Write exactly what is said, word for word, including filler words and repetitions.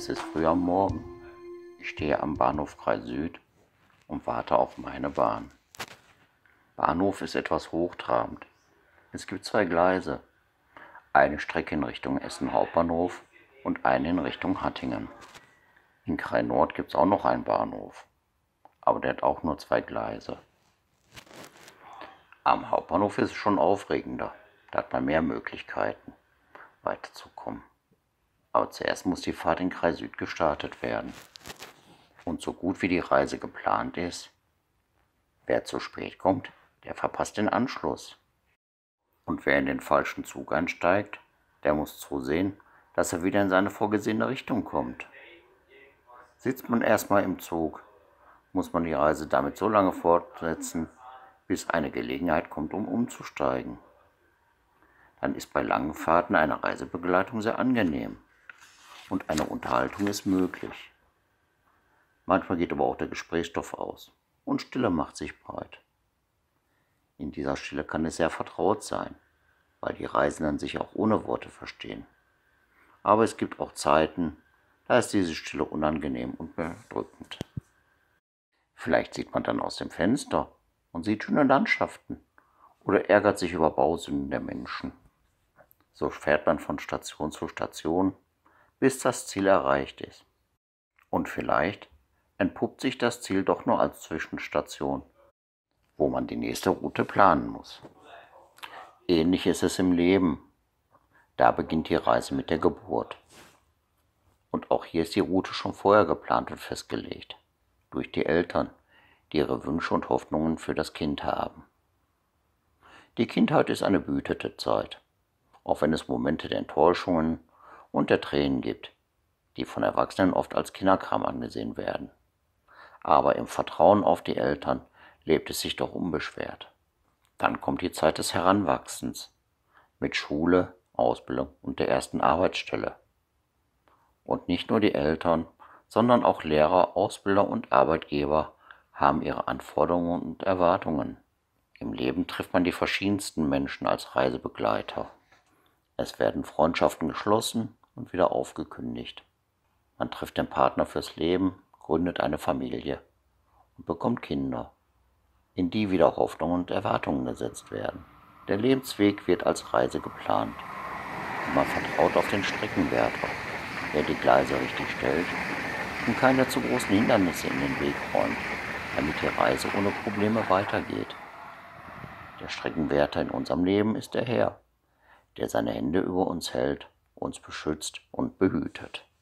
Es ist früh am Morgen. Ich stehe am Bahnhof Kreis Süd und warte auf meine Bahn. Bahnhof ist etwas hochtrabend. Es gibt zwei Gleise. Eine Strecke in Richtung Essen Hauptbahnhof und eine in Richtung Hattingen. In Kreis Nord gibt es auch noch einen Bahnhof, aber der hat auch nur zwei Gleise. Am Hauptbahnhof ist es schon aufregender. Da hat man mehr Möglichkeiten, weiterzukommen. Aber zuerst muss die Fahrt in Kreis Süd gestartet werden. Und so gut wie die Reise geplant ist, wer zu spät kommt, der verpasst den Anschluss. Und wer in den falschen Zug einsteigt, der muss zusehen, dass er wieder in seine vorgesehene Richtung kommt. Sitzt man erstmal im Zug, muss man die Reise damit so lange fortsetzen, bis eine Gelegenheit kommt, um umzusteigen. Dann ist bei langen Fahrten eine Reisebegleitung sehr angenehm und eine Unterhaltung ist möglich. Manchmal geht aber auch der Gesprächsstoff aus und Stille macht sich breit. In dieser Stille kann es sehr vertraut sein, weil die Reisenden sich auch ohne Worte verstehen. Aber es gibt auch Zeiten, da ist diese Stille unangenehm und bedrückend. Vielleicht sieht man dann aus dem Fenster und sieht schöne Landschaften oder ärgert sich über Bausünden der Menschen. So fährt man von Station zu Station, bis das Ziel erreicht ist. Und vielleicht entpuppt sich das Ziel doch nur als Zwischenstation, wo man die nächste Route planen muss. Ähnlich ist es im Leben. Da beginnt die Reise mit der Geburt. Und auch hier ist die Route schon vorher geplant und festgelegt, durch die Eltern, die ihre Wünsche und Hoffnungen für das Kind haben. Die Kindheit ist eine behütete Zeit, auch wenn es Momente der Enttäuschungen und der Tränen gibt, die von Erwachsenen oft als Kinderkram angesehen werden. Aber im Vertrauen auf die Eltern lebt es sich doch unbeschwert. Dann kommt die Zeit des Heranwachsens mit Schule, Ausbildung und der ersten Arbeitsstelle. Und nicht nur die Eltern, sondern auch Lehrer, Ausbilder und Arbeitgeber haben ihre Anforderungen und Erwartungen. Im Leben trifft man die verschiedensten Menschen als Reisebegleiter. Es werden Freundschaften geschlossen und wieder aufgekündigt. Man trifft den Partner fürs Leben, gründet eine Familie und bekommt Kinder, in die wieder Hoffnungen und Erwartungen gesetzt werden. Der Lebensweg wird als Reise geplant und man vertraut auf den Streckenwärter, der die Gleise richtig stellt und keine zu großen Hindernisse in den Weg räumt, damit die Reise ohne Probleme weitergeht. Der Streckenwärter in unserem Leben ist der Herr, der seine Hände über uns hält, uns beschützt und behütet.